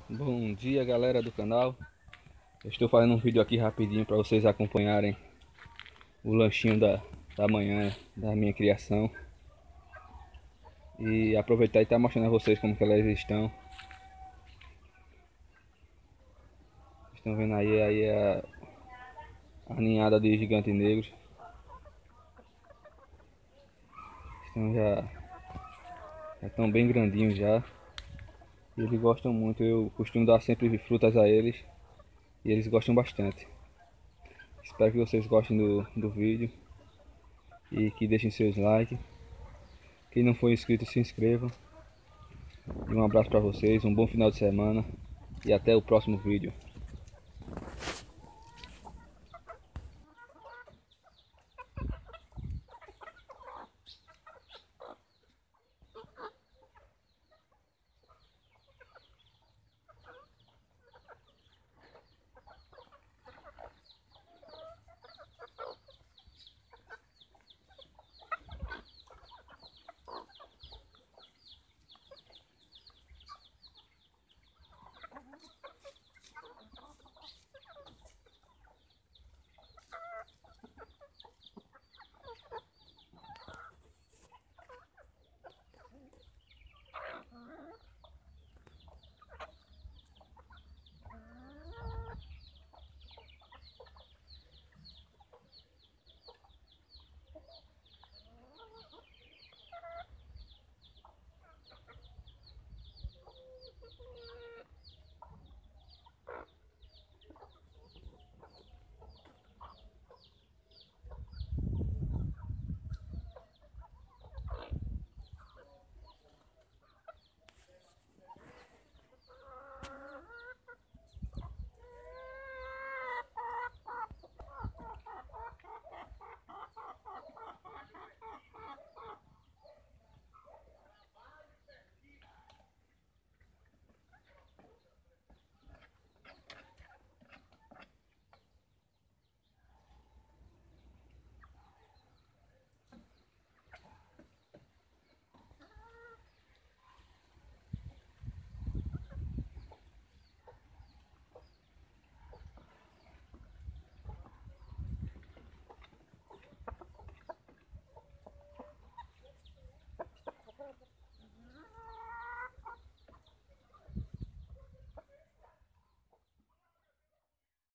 Bom dia, galera do canal. Eu estou fazendo um vídeo aqui rapidinho para vocês acompanharem o lanchinho da manhã da minha criação e aproveitar e estar mostrando a vocês como que elas estão. Estão vendo aí a ninhada de gigantes negros. Já estão bem grandinhos já. E eles gostam muito. Eu costumo dar sempre frutas a eles e eles gostam bastante. Espero que vocês gostem do vídeo e que deixem seus likes. Quem não for inscrito, se inscreva. E um abraço para vocês, um bom final de semana e até o próximo vídeo.